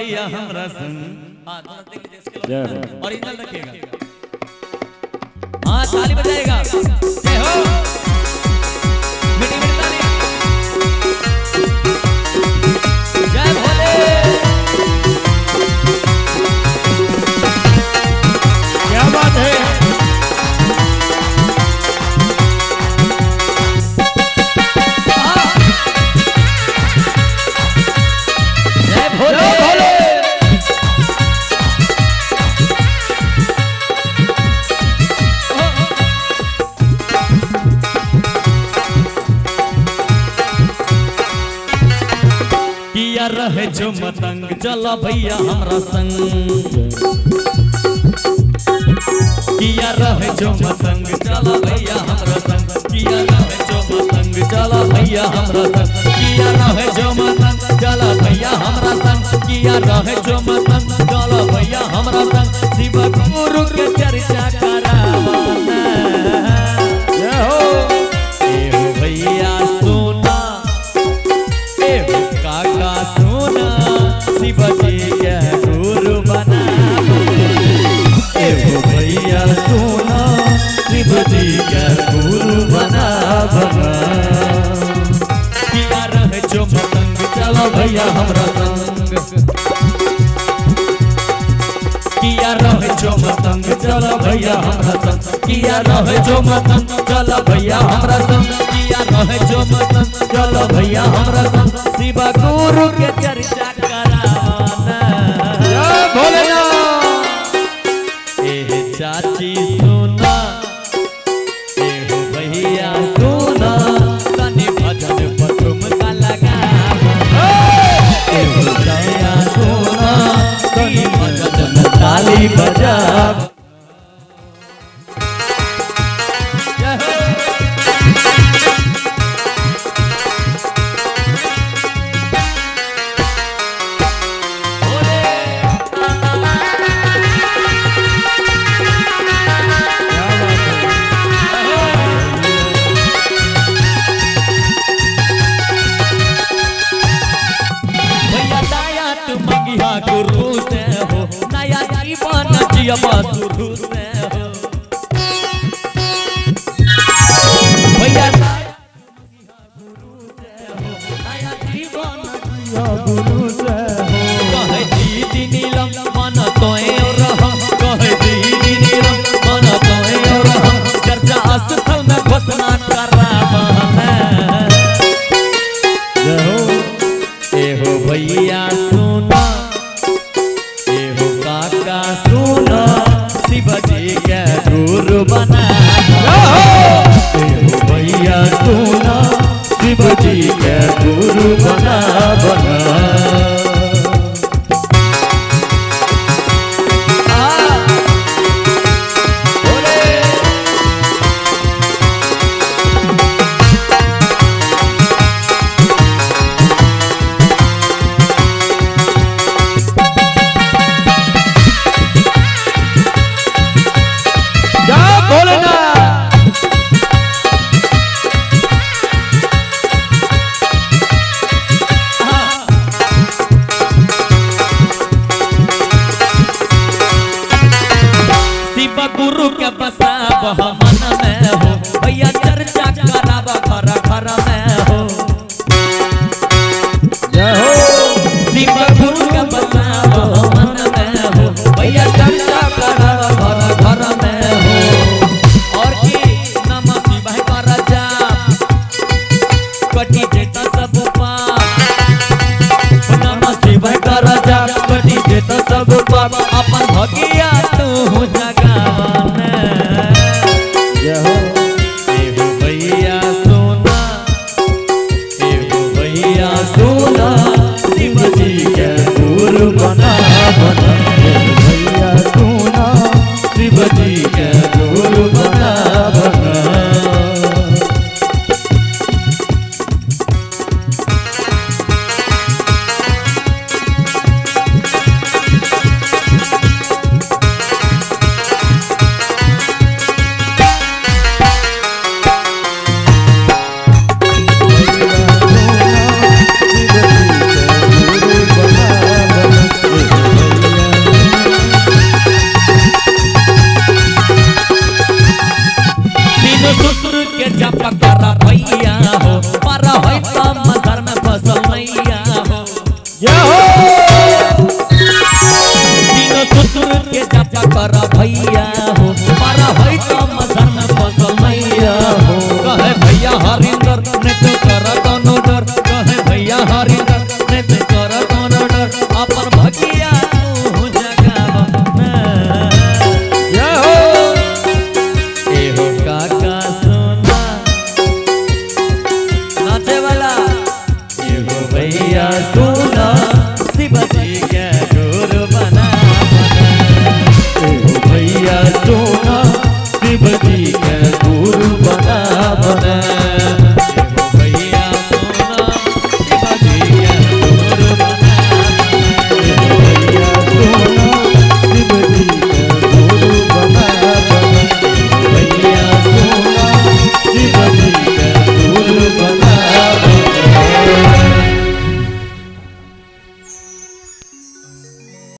भैया हमरा संग। ओरिजिनल रखिएगा। हाँ ताली बजाएगा। जय हो। मीठी मीठी ताली। जय भोले। क्या बात है। जय भोले भोले। किया रहे जो मतंग चला भैया हमरा संग। किया रहे जो मतंग चला भैया हमरा संग। किया रहे जो मतंग चला भैया हमरा संग। किया रहे जो मतंग चला भैया हमरा संग। किया रहे जो मतंग चला भैया हमरा संग। शिव गुरु के चर्चा करावाना। जय हो। ए हो भैया सोना, ए हो काका सोना, शिव जी के गुरु बना। ए हो भैया सोना, शिव जी के गुरु बना बना। किया रहे जो मतंग चला भैया हमरा संग। किया रहे जो मतंग चला भैया हमरा संग। किया रहे जो मतंग चला भैया हमरा संग। किया रहे जो मतंग चला भैया हमरा संग। शिव गुरु के चर्चा कराना। जय भोलेनाथ। ए चाची सोना, ए हो भैया सोना, तनी भजन पठुम का लगा। ए हो भैया सोना, तनी भजन में ताली बजा। गुरु से हो नया जीवन जियबा शुरू से हो। भैया गुरु से हो नया जीवन जिया गुरु से हो। कहे दीदी नीलम मन तोए रहम। कहे दीदी नीलम मन तोए रहम। चर्चा स्थल में घोषणा करावाना। जय हो। ए हो भैया सोना, सुना शिव जी के गुरु बना। भैया सुना शिव जी के गुरु बना बना। गुरु के बसाब मन में हो भैया चर्चा कराब घर घर में हो। जय हो। शिव गुरु के बसाब मन में हो भैया चर्चा कराब घर घर में हो। और की नमः शिवाय कर जाप कटी देता सब पाप। नमः शिवाय कर जाप कटी देता सब पाप। अपन भगिया तू जगावाना। जय हो। ए हो भैया सोना, ए हो भैया सोना, शिव जी के गुरु बना बना। भैया सोना शिव जी के गुरु बना बना। चर्चा कर भैया हो मारा है तो मसन फसल मैया हो कहे भैया हरिंदर ने तो कर कोनो डर कहे भैया हरिंदर ने तो कर कोनो डर अपन भगिया तू जगावना जय हो ए हो काका सोना नाचे वाला ए हो भैया सोना शिव जी के